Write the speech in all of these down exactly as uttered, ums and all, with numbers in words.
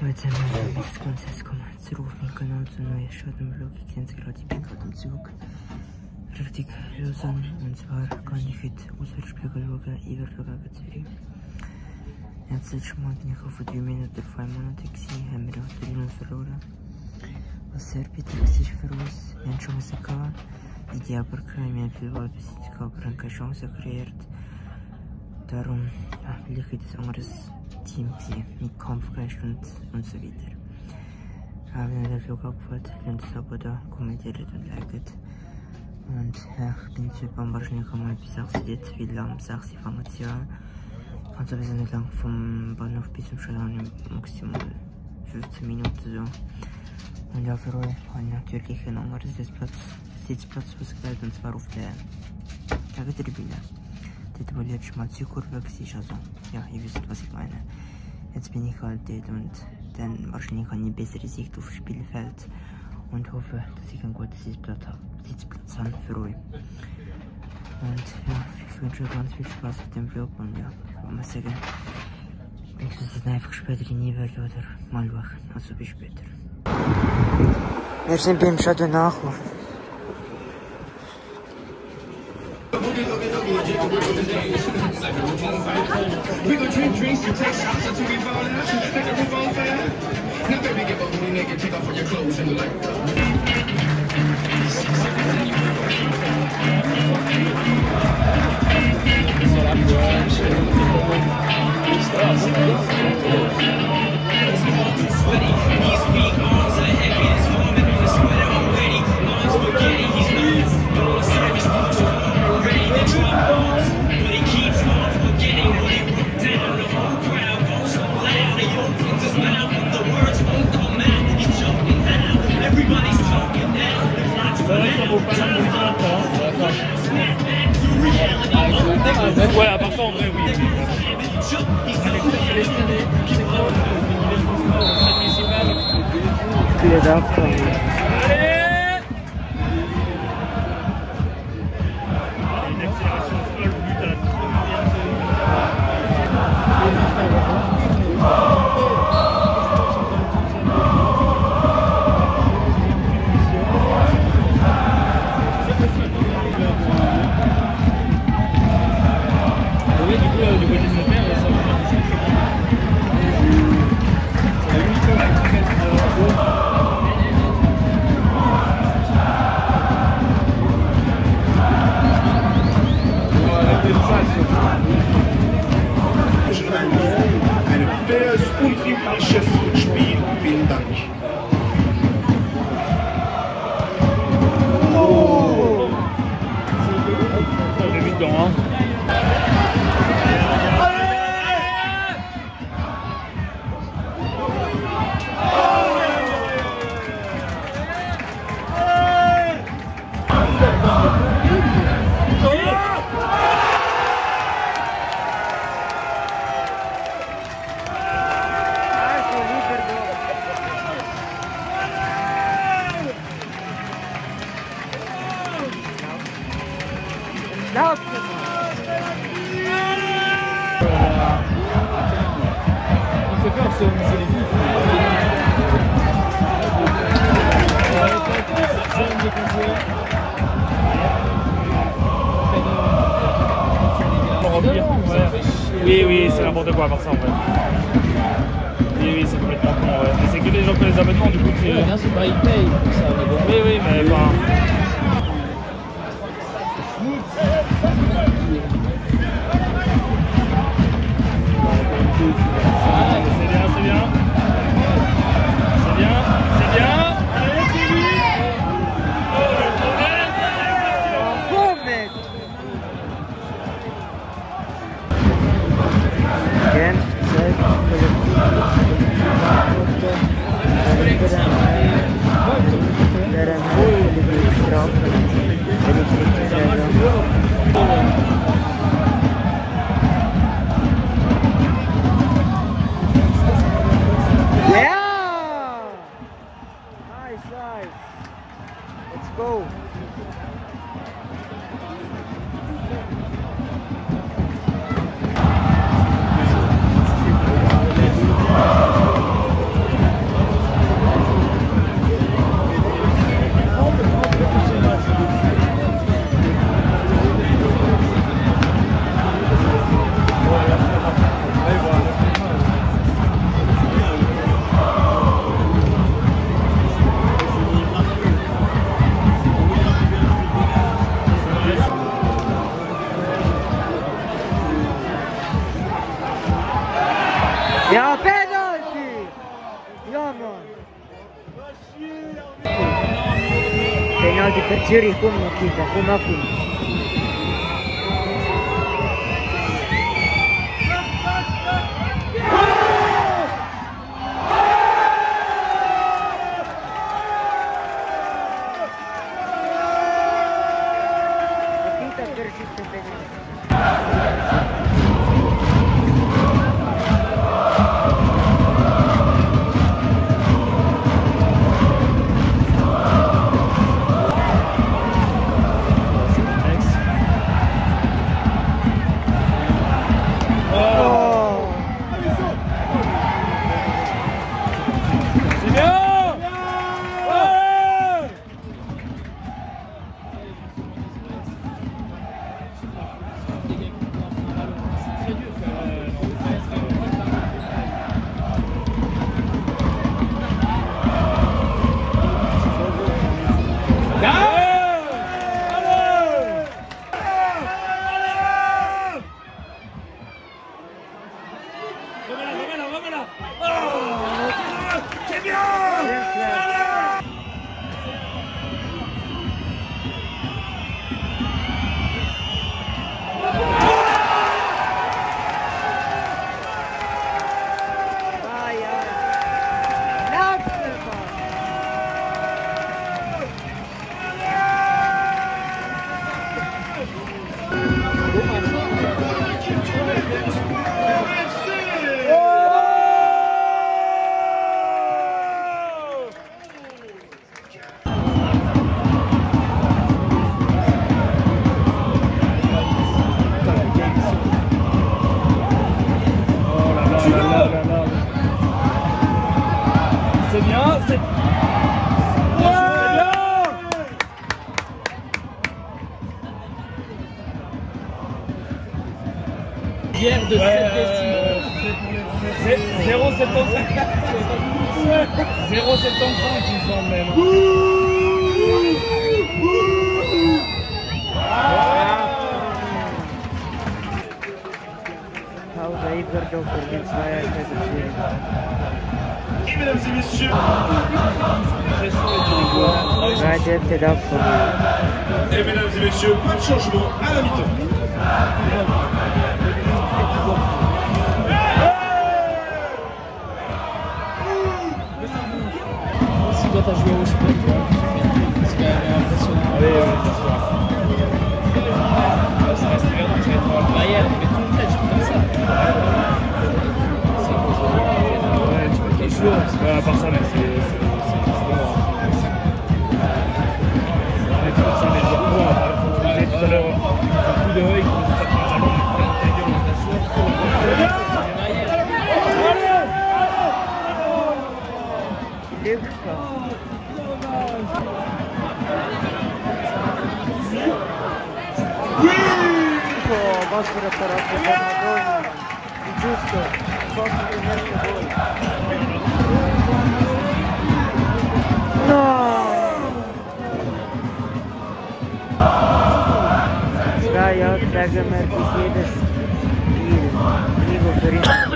Heute möchte ich ganz erstmal zurück auf meinen Kanal zu einem neuen Schadenvlog. Ich sehe es gerade, ich bin gerade im Zug. Richtig Lausanne. Und zwar kann ich heute Auswärtsspiegel schauen, Everton gegen Zürich. Das letzte Mal bin ich auch vor drei Minuten oder zwei Monaten gewesen, haben wir auch drei null verloren. Was sehr bitter war für uns. Wir haben Chancen gehabt, in die aber keine, wir haben viel Ballbesitz gehabt, aber haben keine Chance kreiert. Darum ja, will ich heute ein anderes Team gewesen, mit Kampfgeist und, und so weiter. Ja, wenn euch der Vlog abgefällt, lasst ein Abo da, kommentiert und liked. Und ja, ich bin zu am wahrscheinlich einmal bis sechs Uhr jetzt, weil am sechs Uhr fangen sie an. Ganz ein bisschen nicht lang vom Bahnhof bis zum Stadion, maximal fünfzehn Minuten so. Und ja, für euch habe ich natürlich einen anderen Sitzplatz, Sitzplatz ausgewählt, und zwar auf der Gegentribüne. Dort, wo letztes Mal die Südkurve war, also ja, ihr wisst, was ich meine. Jetzt bin ich halt dort und dann wahrscheinlich habe ich eine bessere Sicht auf das Spielfeld und hoffe, dass ich einen guten Sitzplatz habe, Sitzplatz habe für euch. Und ja, ich wünsche euch ganz viel Spaß mit dem Vlog und ja, ich kann mal sagen, ich soll es einfach später nie werden oder mal schauen. Also bis später. Wir sind beim Chateau Nachhof. We go drink drinks, you take shots until we fall out. You think the roof on fire? Now baby, get up when you naked, take off all your clothes and like. Ouais, à part ça, en vrai, oui. Ein faires, untriebliches Spiel. Vielen Dank. Oh! On est vite dedans, hein. Lauf! On fait peur, c'est les vifs. Oui, oui, c'est n'importe quoi à part ça en vrai. Oui, oui, c'est complètement con, ouais. Mais c'est que les gens qui ont les abonnements, du coup, tu... Oui, bien sûr, bah, ils payent pour ça, mais bon. Oui, oui, mais enfin... Ah, c'est bien, c'est bien. C'est bien, c'est bien. Allez, c'est lui. Oh, mec! Again, safe, collective, collective, collective, Penalty per Zürich, cum Nikita, cum acum. Nikita Gârșic pe penalty. C'est bien, c'est... Guerre de sept décimes. zéro virgule soixante-quinze. zéro virgule soixante-quinze, il me semble même. Pausa Iberdorf für den Zweier bei Zürich. Et mesdames et messieurs, Zweite Hälfte davon. et mesdames et messieurs, pas de changement à la mi-temps. Si toi t'as joué au sport, c'est quand même impressionnant. Oui, oui, bien sûr. Ça reste très bien, donc je vais être dans le Bayern, mais tout le fait, je comme ça. C'est Ouais, tu peux quelque chose. Ouais, à part ça, mais c'est... C'est bon. C'est comme ça, les joueurs pro, on disait tout à l'heure, un coup de œil, comme ça, par un ballon, on fait ta gueule, on fait Oh, Basura tarafı gol. Giusto. Posso tenerci gol. No! Zwei Aufträge mehr bis jedes Spiel. Nico Ferino.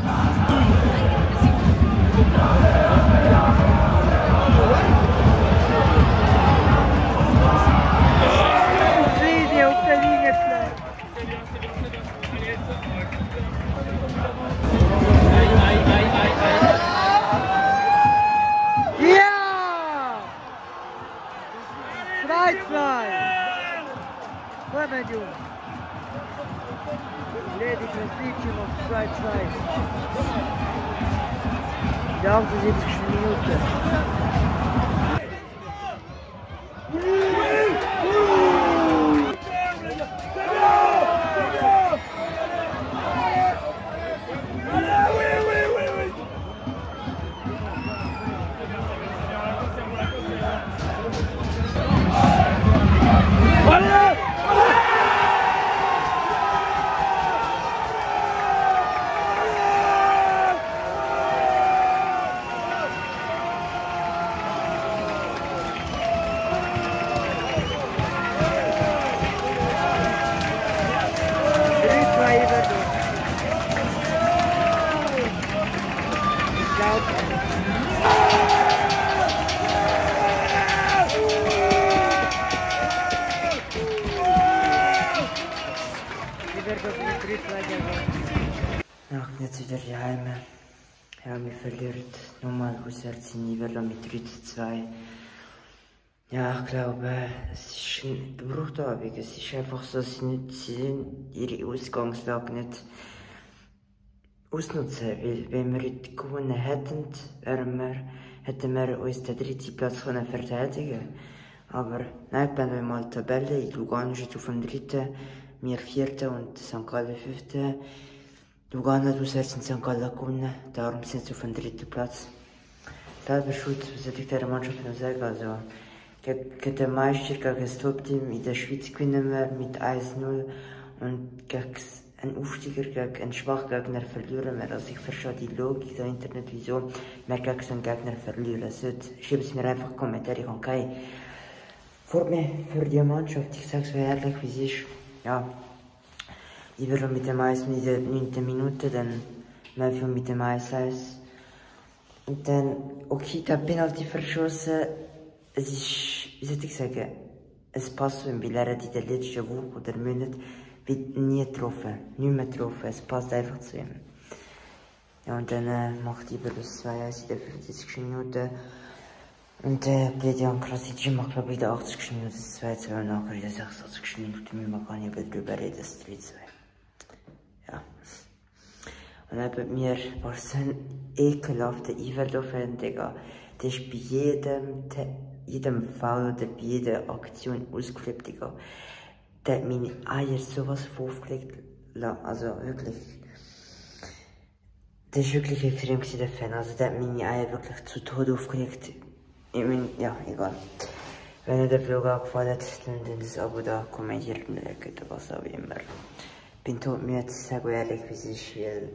zwei zwei. Kommen Jungs. Lediglich Siegchen auf zwei zwei. Die achtundsiebzigste Minute. drei zwei gegen. Ja, jetzt wieder die Heime. Ja, wir verlieren nochmal auswärts in Nivella mit drei zu zwei. Ja, ich glaube, es ist ein Bruchtabend. Es ist einfach so, dass sie nicht sie ihre Ausgangslage nicht ausnutzen. Weil, wenn wir heute gewonnen hätten, wir, hätten wir uns den dritten Platz können verteidigen können. Aber nein, wenn wir mal die Tabelle, Lugano ist jetzt auf dem dritten, wir vierten und Sankt Gallen fünften. Lugano hat auswärts in Sankt Gallen gewonnen, darum sind sie auf dem dritten Platz. Selber schuld, was soll ich dieser Mannschaft noch sagen? Also, gegen den Meister, gegen das Top-Team in der Schweiz gewinnen wir mit eins null und gegen einen Aufsteiger, gegen einen Schwachgegner verlieren wir. Also ich verstehe die Logik dahinter nicht, wieso wir gegen so einen Gegner verlieren sollten. Schreibt es mir einfach Kommentare, ich habe keine vor mir für die Mannschaft. Ich sage es so ehrlich, wie es ist. Ja, ich werde mit dem eins in der neunten Minute, dann Melvio mit dem eins eins. Und dann Okita Penalty verschossen. Es ist, wie soll ich sagen, es passt so, weil er hat in der letzten Woche oder Monat nie getroffen, nicht mehr getroffen, es passt einfach zu ihm. Ja, und dann äh, macht Iber das zwei eins in der fünfzigsten Minute. Und äh, Bledian Krasic macht, glaube ich, in der achtzigsten Minute das zwei zwei und nachher in der sechsundachtzigsten Minute müssen wir gar nicht mehr drüber reden, das drei zwei. Ja. Und neben mir war so ein ekelhafter Iverdo-Fan, Digga. Der ist bei jedem, jedem Foul oder bei jeder Aktion ausgeflippt, Digga. Der hat meine Eier sowas aufgelegt. Also wirklich. Der ist wirklich extrem, der Fan. Also der hat meine Eier wirklich zu Tode aufgelegt. Ich mein, ja, egal. Wenn euch der Vlog gefallen hat, dann das Abo da, kommentiert und liked, was auch immer. Bin todmüde, sage ehrlich, wie es ist, weil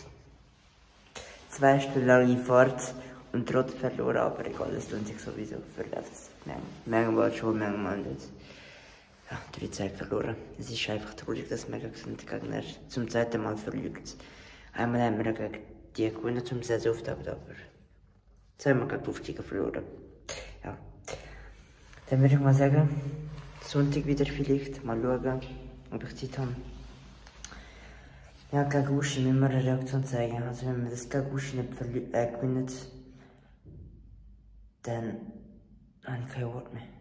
zwei Stunden lange Fahrt und trotzdem verloren, aber egal, das lohnt sich sowieso für das. Manchmal schon, manchmal nicht. Ja, drei Zeit verloren. Es ist einfach traurig, dass man gegen den Gegner zum zweiten Mal verliert. Einmal haben wir gegen die gewonnen zum Saisonauftakt, aber zweimal gegen die Aufsteiger verloren. Ja. Dann würde ich mal sagen, Sonntag wieder vielleicht, mal schauen, ob ich Zeit habe. Ja, gegen Uschi müssen wir eine Reaktion zeigen. Also wenn wir das gegen Uschi nicht äh, gewinnen, dann habe ich kein Wort mehr.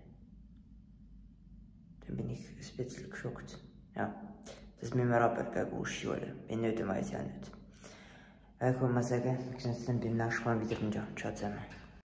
Dann bin ich ein bisschen geschockt. Ja, das müssen wir aber gegen Uschi holen. Wenn nicht, dann weiß ich auch nicht. Ich würde mal sagen, wir sehen uns dann beim nächsten Mal wieder und ja, ciao zusammen.